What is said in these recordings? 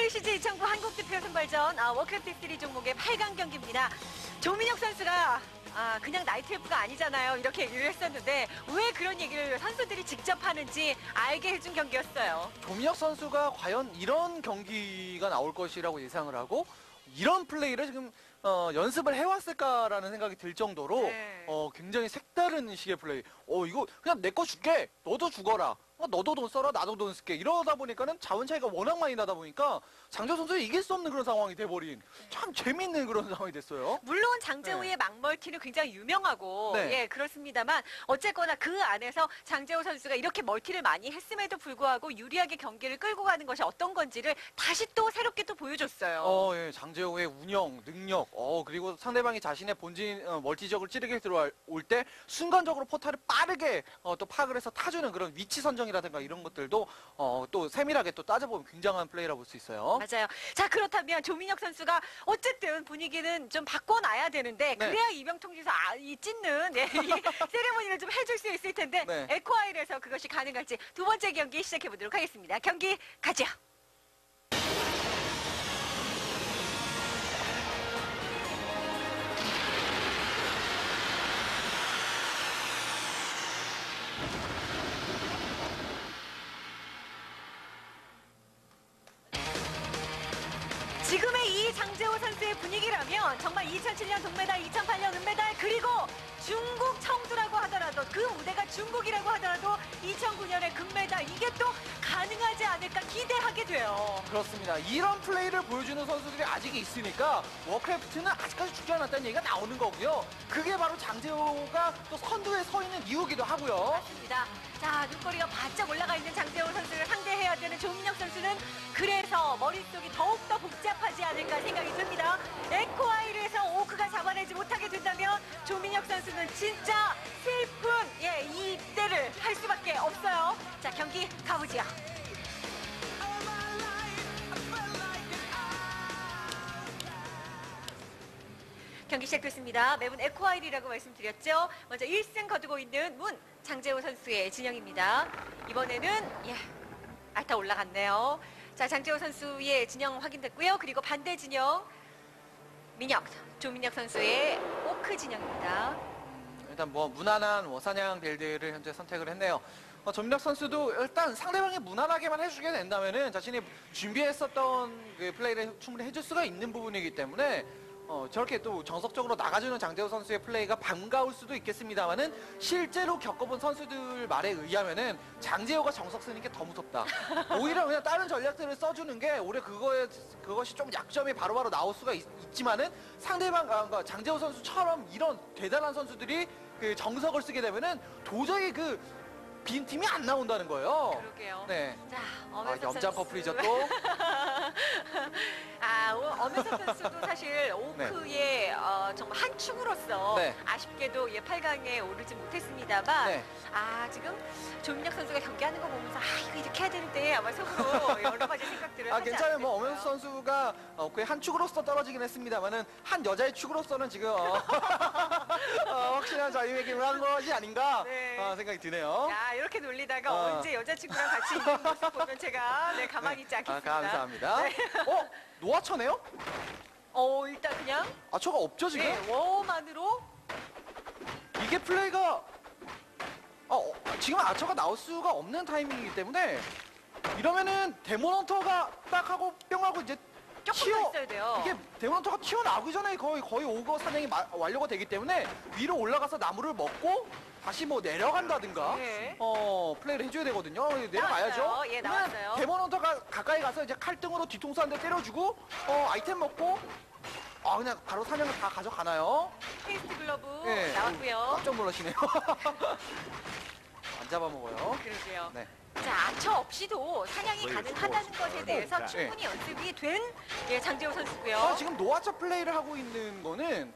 LCG 2009 한국대표 선발전 워크래프트 3 종목의 8강 경기입니다. 조민혁 선수가 그냥 나이트 F가 아니잖아요. 이렇게 얘기를 했었는데 왜 그런 얘기를 선수들이 직접 하는지 알게 해준 경기였어요. 조민혁 선수가 과연 이런 경기가 나올 것이라고 예상을 하고 이런 플레이를 지금 연습을 해왔을까라는 생각이 들 정도로 네. 굉장히 색다른 식의 플레이. 이거 그냥 내 거 줄게. 너도 죽어라. 너도 돈 써라. 나도 돈 쓸게. 이러다 보니까는 자원 차이가 워낙 많이 나다 보니까 장재호 선수가 이길 수 없는 그런 상황이 돼버린 참 재밌는 그런 상황이 됐어요. 물론 장재호의 막멀티는 굉장히 유명하고 네. 예 그렇습니다만 어쨌거나 그 안에서 장재호 선수가 이렇게 멀티를 많이 했음에도 불구하고 유리하게 경기를 끌고 가는 것이 어떤 건지를 다시 또 새롭게 또 보여줬어요. 예, 장재호의 운영, 능력, 그리고 상대방이 자신의 본진 멀티적을 찌르게 들어올 때 순간적으로 포탈을 빠르게 또 파악을 해서 타주는 그런 위치 선정이라든가 이런 것들도 또 세밀하게 또 따져보면 굉장한 플레이라고 볼 수 있어요. 맞아요. 자 그렇다면 조민혁 선수가 어쨌든 분위기는 좀 바꿔놔야 되는데 네. 그래야 이병통지에서 이 찢는 이 세레모니를 좀 해줄 수 있을 텐데 네. 에코아일에서 그것이 가능할지 두 번째 경기 시작해보도록 하겠습니다. 경기 가죠. 지금의 이 장재호 선수의 분위기라면 정말 2007년 동메달, 2008년 은메달, 그리고 중국 청두라고 하더라도 그 무대가 중국이라고 하더라도 2009년의 금메달 이게 또 가능하지 않을까 기대하게 돼요. 그렇습니다. 이런 플레이를 보여주는 선수들이 아직 있으니까 워크래프트는 아직까지 죽지 않았다는 얘기가 나오는 거고요. 그게 바로 장재호가 또 선두에 서 있는 이유기도 하고요. 맞습니다. 자, 눈꼬리가 바짝 올라가 있는 장재호 선수를 상대해야 되는 조민혁 선수는 그래서 머릿속이 더욱더 복잡하지 않을까 생각이 듭니다. 에코아일에서 오크가 잡아내지 못하게 된다면 조민혁 선수는 진짜 슬픈 이 때를 할 수밖에 없어요. 자, 경기 가보지요. 경기 시작됐습니다. 매분 에코아일이라고 말씀드렸죠. 먼저 1승 거두고 있는 문 장재호 선수의 진영입니다. 이번에는 알타 올라갔네요. 자, 장재호 선수의 진영 확인됐고요. 그리고 반대 진영 민혁, 조민혁 선수의 오크 진영입니다. 일단 무난한 사냥 빌드를 현재 선택을 했네요. 조민혁 선수도 일단 상대방이 무난하게만 해주게 된다면은 자신이 준비했었던 그 플레이를 충분히 해줄 수가 있는 부분이기 때문에 저렇게 또 정석적으로 나가주는 장재호 선수의 플레이가 반가울 수도 있겠습니다만은 실제로 겪어본 선수들 말에 의하면은 장재호가 정석 쓰는 게 더 무섭다. 오히려 그냥 다른 전략들을 써주는 게 오히려 그것이 좀 약점이 바로바로 나올 수가 있지만은 상대방 장재호 선수처럼 이런 대단한 선수들이 그 정석을 쓰게 되면은 도저히 그 빈팀이 안 나온다는 거예요. 그러게요. 네. 자, 염장 퍼플이죠 또. 엄혜석 선수도 사실 오크의 정말 한 축으로서 네. 아쉽게도 8강에 오르지 못했습니다만 네. 지금 조민혁 선수가 경기하는 거 보면서 이거 이렇게 해야 되는데 아마 속으로 여러 가지 생각들을 하지 괜찮아요. 않을까요? 엄혜석 선수가 그 한 축으로서 떨어지긴 했습니다만은 한 여자의 축으로서는 지금 확실한 자유의김을 한 것이 아닌가 네. 생각이 드네요. 야, 이렇게 놀리다가 언제 여자친구랑 같이 있는 모습 보면 제가 가만히 있지 않겠습니다. 감사합니다. 네. 노아처네요? 일단 그냥 아처가 없죠 지금? 워만으로 이게 플레이가 지금 아처가 나올 수가 없는 타이밍이기 때문에 이러면은 데몬헌터가 딱 하고 뿅 하고 이제 조금 더 있어야 돼요. 이게 데몬헌터가 튀어나오기 전에 거의 오거 사냥이 완료가 되기 때문에 위로 올라가서 나무를 먹고 다시 내려간다든가 네. 플레이를 해줘야 되거든요. 내려가야죠. 나왔어요. 예, 나왔어요. 데몬헌터가 가까이 가서 이제 칼등으로 뒤통수 한 대 때려주고 아이템 먹고 그냥 바로 사냥을 다 가져가나요? 페이스트 글러브 네. 나왔고요. 깜짝 놀라시네요. 안 잡아먹어요. 그러게요. 네. 자, 아처 없이도 사냥이 가능하다는 것에 대해서 충분히 연습이 된 장재호 선수고요. 지금 노아처 플레이를 하고 있는 거는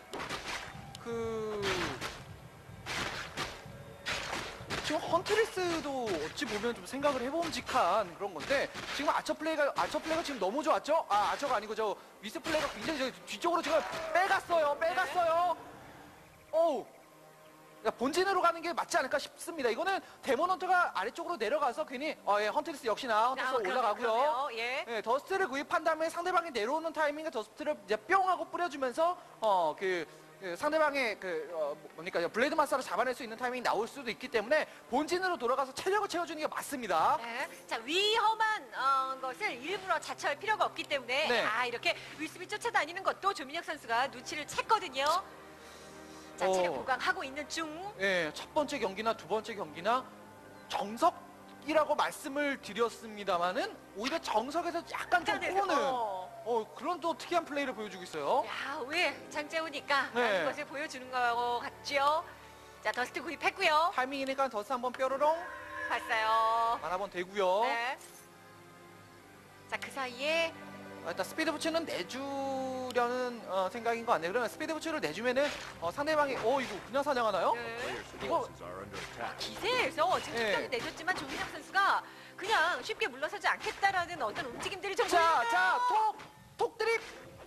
지금 헌트리스도 어찌 보면 좀 생각을 해봄직한 그런 건데 지금 아처 플레이가 지금 너무 좋았죠? 아처가 아니고 저 미스 플레이가 굉장히 뒤쪽으로 지금 빼갔어요. 그러니까 본진으로 가는 게 맞지 않을까 싶습니다. 이거는 데몬 헌터가 아래쪽으로 내려가서 괜히 예, 헌트리스 역시나 헌트리스 올라가고요. 그러네요. 예. 예, 더스트를 구입한 다음에 상대방이 내려오는 타이밍에 더스트를 이제 뿅 하고 뿌려주면서 그 상대방의 뭡니까 블레이드 마스터를 잡아낼 수 있는 타이밍이 나올 수도 있기 때문에 본진으로 돌아가서 체력을 채워주는 게 맞습니다. 네. 자, 위험한 것을 일부러 자처할 필요가 없기 때문에 네. 이렇게 위습이 쫓아다니는 것도 조민혁 선수가 눈치를 챘거든요. 자, 체력 보강하고 있는 중. 예, 첫 번째 경기나 두 번째 경기나 정석이라고 말씀을 드렸습니다만은 오히려 정석에서 약간 좀 꼬는 그런 또 특이한 플레이를 보여주고 있어요. 야, 왜 장재훈이니까 네. 라는 것을 보여주는 것 같죠. 자, 더스트 구입했고요. 타이밍이니까 더스 한번 뾰로롱 봤어요. 만화번 되고요. 네. 자, 그 사이에 일단 스피드 부츠는 내주려는 생각인 것 같네요. 그러면 스피드 부츠를 내주면은 상대방이 이거 그냥 사냥하나요? 네. 이거 기세에서 지금 네. 측정이 내줬지만 조민혁 선수가 그냥 쉽게 물러서지 않겠다라는 어떤 움직임들이 좀 자, 보이는데요. 자, 톡 드립.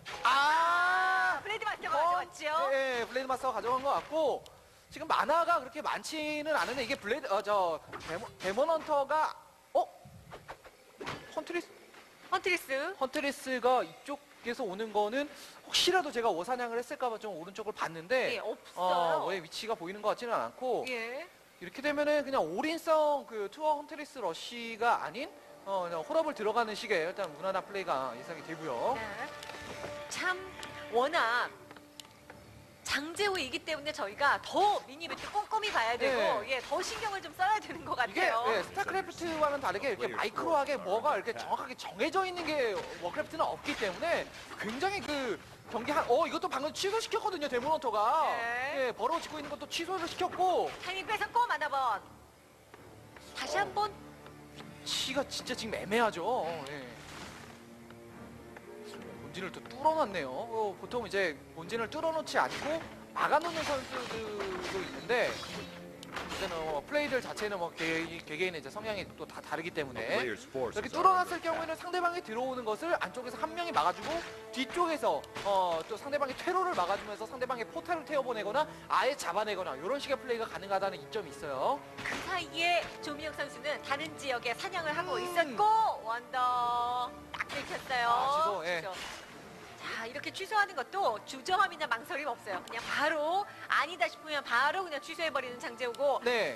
블레이드 마스터가 가져왔죠. 예, 블레이드 마스터가 가져간 것 같고 지금 만화가 그렇게 많지는 않은데 이게 블레이드 데몬 헌터가 헌트리스가 이쪽에서 오는 거는 혹시라도 제가 오사냥을 했을까봐 좀 오른쪽을 봤는데 예, 없어요. 왜 위치가 보이는 것 같지는 않고 예. 이렇게 되면은 그냥 올인성 투어 헌트리스 러쉬가 아닌 그냥 홀업을 들어가는 식의 일단 무난한 플레이가 예상이 되고요. 네. 참 워낙 장재호이기 때문에 저희가 더 미니매트 꼼꼼히 봐야 되고 네. 더 신경을 좀 써야 되는 것 이게 같아요. 스타크래프트와는 다르게 이렇게 마이크로하게 뭐가 이렇게 정확하게 정해져 있는 게 워크래프트는 없기 때문에 굉장히 그 경기 이것도 방금 취소시켰거든요 데몬 헌터가. 네. 예, 버러워 짓고 있는 것도 취소를 시켰고 타이밍 뺏었고 만화번 다시 한번 위치가 진짜 지금 애매하죠. 예. 본진을 또 뚫어놨네요. 보통 이제 본진을 뚫어놓지 않고 막아놓는 선수들도 있는데 이제는 플레이들 자체는 개개인의 이제 성향이 또 다 다르기 때문에 이렇게 뚫어놨을 경우에는 상대방이 들어오는 것을 안쪽에서 한 명이 막아주고 뒤쪽에서 또 상대방의 퇴로를 막아주면서 상대방의 포탈을 태워보내거나 아예 잡아내거나 이런 식의 플레이가 가능하다는 이점이 있어요. 그 사이에 조민혁 선수는 다른 지역에 사냥을 하고 있었고 원더 딱 들켰어요. 취소, 예. 취소. 자, 이렇게 취소하는 것도 주저함이나 망설임 없어요. 그냥 바로 아니다 싶으면 바로 그냥 취소해버리는 장재우고 네.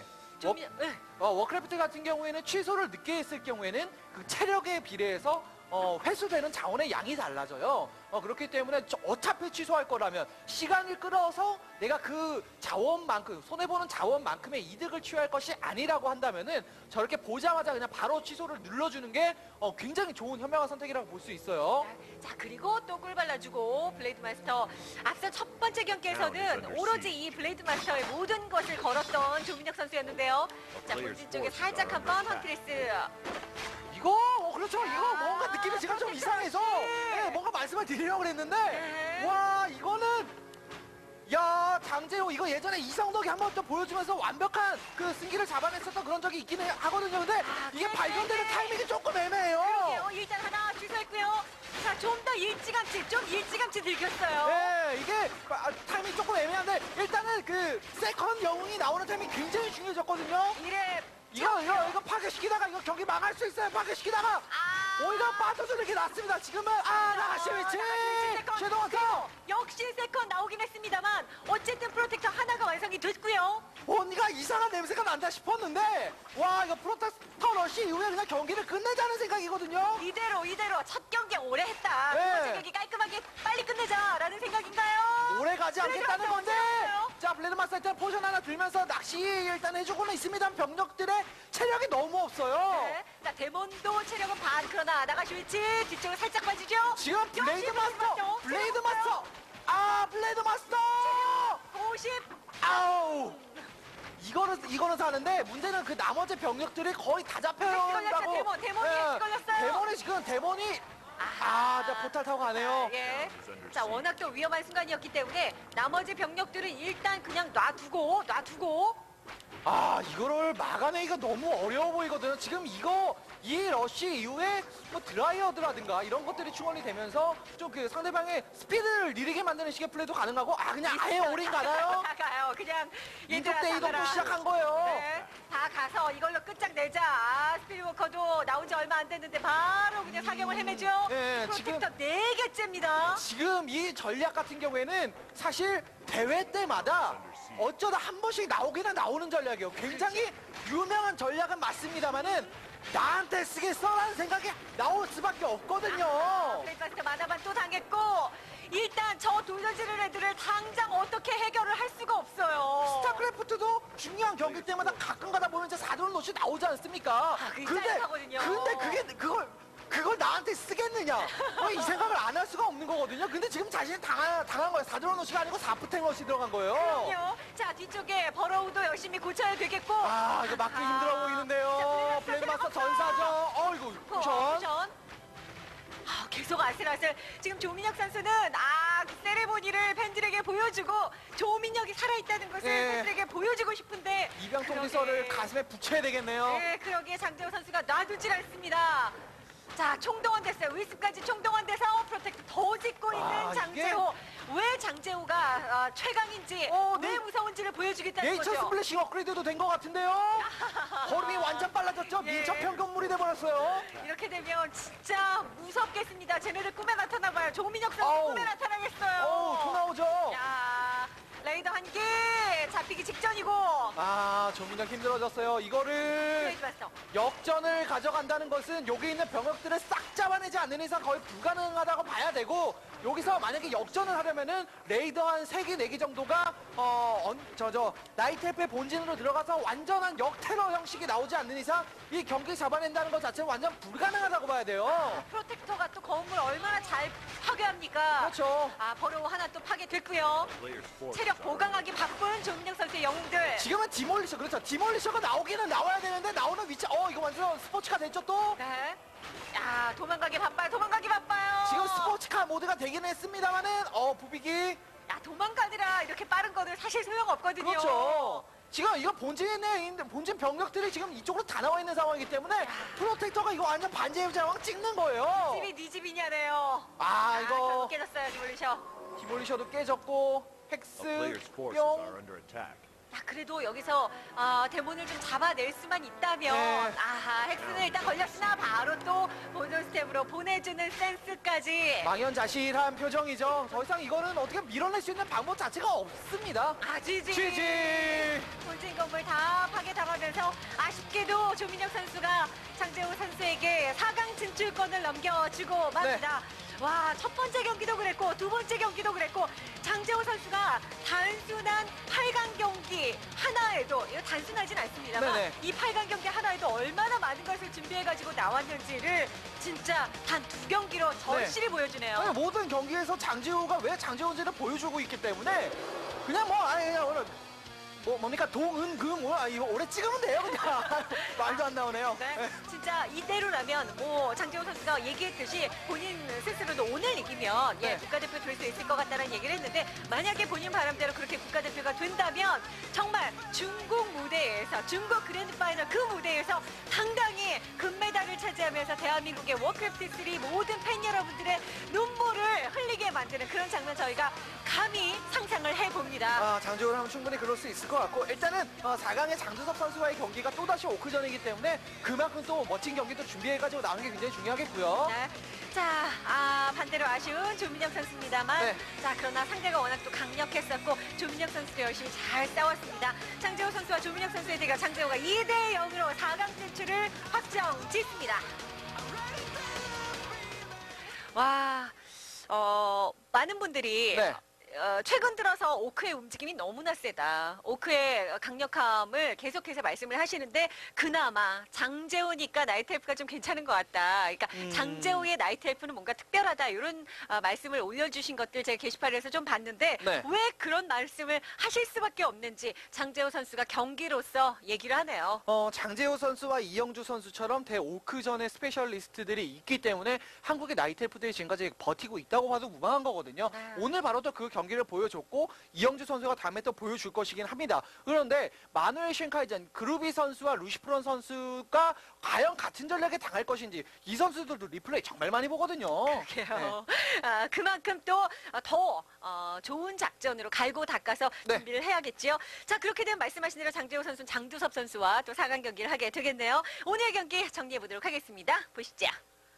워크래프트 같은 경우에는 취소를 늦게 했을 경우에는 그 체력에 비례해서 회수되는 자원의 양이 달라져요. 그렇기 때문에 어차피 취소할 거라면 시간을 끌어서 내가 그 자원만큼 손해보는 자원만큼의 이득을 취할 것이 아니라고 한다면은 저렇게 보자마자 그냥 바로 취소를 눌러주는 게 굉장히 좋은 현명한 선택이라고 볼 수 있어요. 자, 그리고 또 꿀 발라주고 블레이드 마스터 앞서 첫 번째 경기에서는 오로지 이 블레이드 마스터의 모든 것을 걸었던 조민혁 선수였는데요. 자, 본진 쪽에 살짝 한번 헌트리스 이거 그렇죠. 이거 뭔가 느낌이 지금 좀 이상해서 뭔가 말씀을 드리려고 그랬는데 네. 와 이거는 야 장재호 이거 예전에 이성덕이 한 번 또 보여주면서 완벽한 그 승기를 잡아냈었던 그런 적이 있긴 하거든요. 근데 이게 발견되는 타이밍이 조금 애매해요. 그러게요. 일단 하나 취소했고요. 자, 좀 더 일찌감치 들겼어요. 네, 이게 타이밍이 조금 애매한데 일단은 그 세컨 영웅이 나오는 타이밍이 굉장히 중요해졌거든요. 이래 이거 파괴시키다가 이거 경기 망할 수 있어요. 파괴시키다가 오히려 빠져주는 게 낫습니다. 지금은 나가시 위치 최동원터 역시 세컨 나오긴 했습니다만 어쨌든 프로텍터 하나가 완성이 됐고요. 뭔가 이상한 냄새가 난다 싶었는데 와 이거 프로텍터 러시 이후에 그냥 경기를 끝내자는 생각이거든요. 이대로 첫 경기 오래 했다. 네. 두 번째 경기 깔끔하게 빨리 끝내자라는 생각인가요? 오래 가지 않겠다는 건데 들어갔어요. 자 블레드 마스터 일단 포션 하나 들면서 낚시 일단 해주고는 있습니다. 병력들의 체력이 너무 없어요. 네. 자, 데몬도 체력은 반 그러나 나가시 위치 뒤쪽으로 살짝 빠지죠. 지금 블레이드 역시 마스터 블레이드 마스터 블레이드 마스터 50. 아우 이거는 사는데 문제는 그 나머지 병력들이 거의 다 잡혀요. 걸렸죠. 데몬이 걸렸어요. 데몬이 자 포탈 타고 가네요. 예. 자, 워낙 또 위험한 순간이었기 때문에 나머지 병력들은 일단 그냥 놔두고 이거를 막아내기가 너무 어려워 보이거든요. 지금 이 러쉬 이후에 뭐 드라이어드라든가 이런 것들이 충원이 되면서 좀 그 상대방의 스피드를 느리게 만드는 식의 플레이도 가능하고 그냥 아예 올인 가나요? 다 가요. 그냥 인적 얘들아, 대이동도 잡아라. 시작한 거예요. 네, 다 가서 이걸로 끝장내자. 스피드워커도 나온 지 얼마 안 됐는데 바로 그냥 사경을 헤매죠. 네, 지금- 프로텍터 4개째입니다. 지금 이 전략 같은 경우에는 사실 대회 때마다 어쩌다 한 번씩 나오기나 나오는 전략이에요. 굉장히 유명한 전략은 맞습니다만은 나한테 쓰겠어라는 생각이 나올 수밖에 없거든요. 브레이크바스터 마다만 또 당했고 일단 저 돌려지는 애들을 당장 어떻게 해결을 할 수가 없어요. 스타크래프트도 중요한 경기 때마다 가끔 가다 보면 이제 4돈 롯이 나오지 않습니까? 그게 짜릿하거든요. 근데 그걸 나한테 쓰겠느냐? 이 생각을 안 할 수가 없는 거거든요. 근데 지금 자신이 당한 거예요. 4돈 롯이 아니고 4푸탱 롯이 들어간 거예요. 그럼요. 자 뒤쪽에 버러우도 열심히 고쳐야 되겠고. 이거 막기 힘들어 보이는데요. 블레이드 마스터 전사죠. 이거 쿠션. 쿠션. 계속 아슬아슬. 지금 조민혁 선수는 그 세레모니를 팬들에게 보여주고 조민혁이 살아있다는 것을 네. 팬들에게 보여주고 싶은데 이병통지서를 그러게. 가슴에 붙여야 되겠네요. 네, 그러기에 장재호 선수가 놔두질 않습니다. 자, 총동원 됐어요. 윌스까지 총동원 돼서 프로텍트 더 짓고 있는 장재호. 왜 장재호가 최강인지, 왜 네. 무서운지를 보여주겠다는 네이처 거죠. 스플래시 업그레이드도 된 것 같은데요. 걸음이 완전 빨라졌죠. 예. 민첩형 건물이 돼버렸어요. 이렇게 되면 진짜 무섭겠습니다. 쟤네들 꿈에 나타나봐요. 조민혁 선수 아우. 꿈에 나타나겠어요. 또 나오죠. 야, 레이더 한 개 잡히기 직전이고. 조민혁 힘들어졌어요. 이거를 플레이드 봤어. 역전을 가져간다는 것은 여기 있는 병력들을 싹 잡아내지 않는 이상 거의 불가능하다고 봐야 되고, 여기서 만약에 역전을 하려면은 레이더 한 3개, 4개 정도가 나이테프의 본진으로 들어가서 완전한 역테러 형식이 나오지 않는 이상 이 경기 잡아낸다는 것 자체는 완전 불가능하다고 봐야 돼요. 프로텍터가 또 건물 얼마나 잘 파괴합니까? 그렇죠. 버로우 하나 또 파괴됐고요. 체력 보강하기 바쁜 조민혁 선수의 영웅들. 지금은 디몰리셔, 그렇죠. 디몰리셔가 나오기는 나와야 되는데 나오는 위치, 이거 완전 스포츠카 됐죠 또? 네. 야, 도망가기 바빠요. 도망가기 바빠요. 지금 스포츠카 모드가 되긴 했습니다만은, 부비기. 야, 도망가느라 이렇게 빠른 거는 사실 소용없거든요. 그렇죠. 지금 이거 본진에 있는 본진 병력들이 지금 이쪽으로 다 나와 있는 상황이기 때문에 프로텍터가 이거 완전 반지의 제왕 찍는 거예요. 집이 네 집이냐네요. 이거 결국 깨졌어요, 디몰리셔. 디몰리셔도 깨졌고 헥스 Player's forces are 뿅. under attack. 야, 그래도 여기서 데몬을 좀 잡아낼 수만 있다면 네. 헥스는 일단 걸렸으나 바로 또 본전 스텝으로 보내주는 센스까지. 망연자실한 표정이죠. 더 이상 이거는 어떻게 밀어낼 수 있는 방법 자체가 없습니다. 지지. GG. 본진 건물 다 파괴당하면서 아쉽게도 조민혁 선수가 장재호 선수에게 4강 진출권을 넘겨주고 맙니다. 와, 첫 번째 경기도 그랬고 두 번째 경기도 그랬고 장재호 선수가 단순한 8강 경기 하나에도, 이거 단순하진 않습니다만 네네. 이 8강 경기 하나에도 얼마나 많은 것을 준비해가지고 나왔는지를 진짜 단 2경기로 절실히 보여주네요. 아니, 모든 경기에서 장재호가 왜 장재호인지를 보여주고 있기 때문에 그냥 오늘 뭡니까 동은금 이거 오래 찍으면 돼요 그냥. 말도 안 나오네요. 네, 진짜 이대로라면 장재호 선수가 얘기했듯이 본인 스스로도 오늘 이기면 네. 국가대표 될 수 있을 것 같다는 얘기를 했는데, 만약에 본인 바람대로 그렇게 국가대표가 된다면 정말 중국 무대에서, 중국 그랜드 파이널 그 무대에서 당당히 금메달을 차지하면서 대한민국의 워크래프트 3 모든 팬 여러분들의 눈물을 흘리게 만드는 그런 장면 저희가 감히 상상을 해봅니다. 장재호를 하면 충분히 그럴 수 있을 것 같고, 일단은 4강의 장주섭 선수와의 경기가 또다시 오크전이기 때문에 그만큼 또 멋진 경기도 준비해가지고 나오는 게 굉장히 중요하겠고요. 네. 자, 반대로 아쉬운 조민혁 선수입니다만, 네. 자, 그러나 상대가 워낙 또 강력했었고 조민혁 선수도 열심히 잘 싸웠습니다. 장재호 선수와 조민혁 선수의 대결, 장재호가 2대 0으로 4강 진출을 확정 짓습니다. 와, 많은 분들이 네. 최근 들어서 오크의 움직임이 너무나 세다. 오크의 강력함을 계속해서 말씀을 하시는데, 그나마 장재호니까 나이트엘프가 좀 괜찮은 것 같다. 그러니까 장재호의 나이트엘프는 뭔가 특별하다. 이런 말씀을 올려주신 것들 제가 게시판에서 좀 봤는데, 네. 왜 그런 말씀을 하실 수밖에 없는지 장재호 선수가 경기로서 얘기를 하네요. 장재호 선수와 이영주 선수처럼 대오크전의 스페셜리스트들이 있기 때문에 한국의 나이트엘프들이 지금까지 버티고 있다고 봐도 무방한 거거든요. 네. 오늘 바로 또 그 경기 경기를 보여줬고 이영주 선수가 다음에 또 보여줄 것이긴 합니다. 그런데 마누엘 쉔카이전, 그루비 선수와 루시프론 선수가 과연 같은 전략에 당할 것인지 이 선수들도 리플레이 정말 많이 보거든요. 그래요. 그만큼 또 더 좋은 작전으로 갈고 닦아서 네. 준비를 해야겠지요. 자, 그렇게 되면 말씀하신 대로 장재호 선수는 장두섭 선수와 또 4강 경기를 하게 되겠네요. 오늘 경기 정리해 보도록 하겠습니다. 보시죠.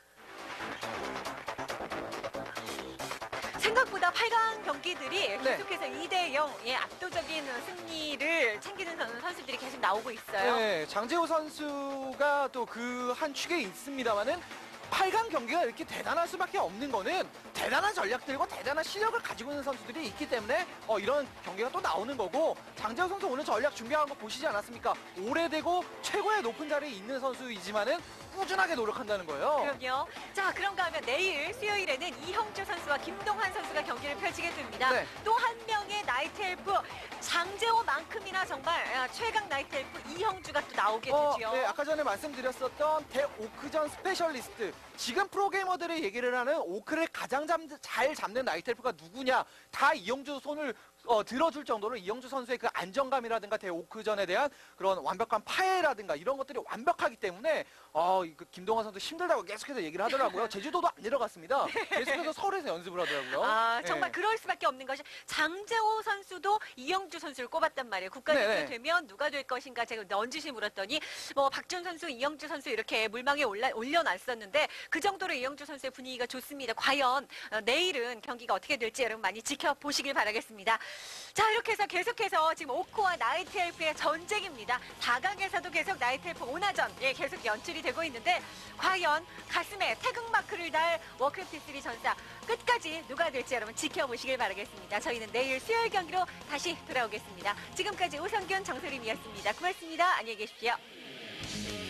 생각보다 8강 경기들이 네. 계속해서 2대0의 압도적인 승리를 챙기는 선수들이 계속 나오고 있어요. 네, 장재호 선수가 또 그 한 축에 있습니다만은 8강 경기가 이렇게 대단할 수밖에 없는 거는 대단한 전략들과 대단한 실력을 가지고 있는 선수들이 있기 때문에 이런 경기가 또 나오는 거고, 장재호 선수 오늘 전략 준비한 거 보시지 않았습니까? 오래되고 최고의 높은 자리에 있는 선수이지만은 꾸준하게 노력한다는 거예요. 그럼요. 자, 그런가 하면 내일 수요일에는 이형주 선수와 김동환 선수가 경기를 펼치게 됩니다. 네. 또 한 명의 나이트 엘프, 장재호만큼이나 정말 최강 나이트 엘프 이형주가 또 나오게 되죠. 네, 아까 전에 말씀드렸었던 대오크전 스페셜리스트, 지금 프로게이머들이 얘기를 하는 오크를 가장 잘 잡는 나이트 엘프가 누구냐, 다 이영주 손을 들어줄 정도로 이영주 선수의 그 안정감이라든가 대오크전에 대한 그런 완벽한 파해라든가 이런 것들이 완벽하기 때문에 그 김동환 선수 힘들다고 계속해서 얘기를 하더라고요. 제주도도 안 내려갔습니다. 계속해서 서울에서 연습을 하더라고요. 정말 네. 그럴 수밖에 없는 것이, 장재호 선수도 이영주 선수를 꼽았단 말이에요. 국가대표 네네. 되면 누가 될 것인가 제가 넌지시 물었더니 박준 선수, 이영주 선수 이렇게 물망에 올려놨었는데 그 정도로 이영주 선수의 분위기가 좋습니다. 과연 내일은 경기가 어떻게 될지 여러분 많이 지켜보시길 바라겠습니다. 자, 이렇게 해서 계속해서 지금 오크와 나이트 엘프의 전쟁입니다. 4강에서도 계속 나이트 엘프 오나전 계속 연출이 되고 있는데, 과연 가슴에 태극마크를 달 워크래프트 3 전사 끝까지 누가 될지 여러분 지켜보시길 바라겠습니다. 저희는 내일 수요일 경기로 다시 돌아오겠습니다. 지금까지 오성균, 정소림이었습니다. 고맙습니다. 안녕히 계십시오.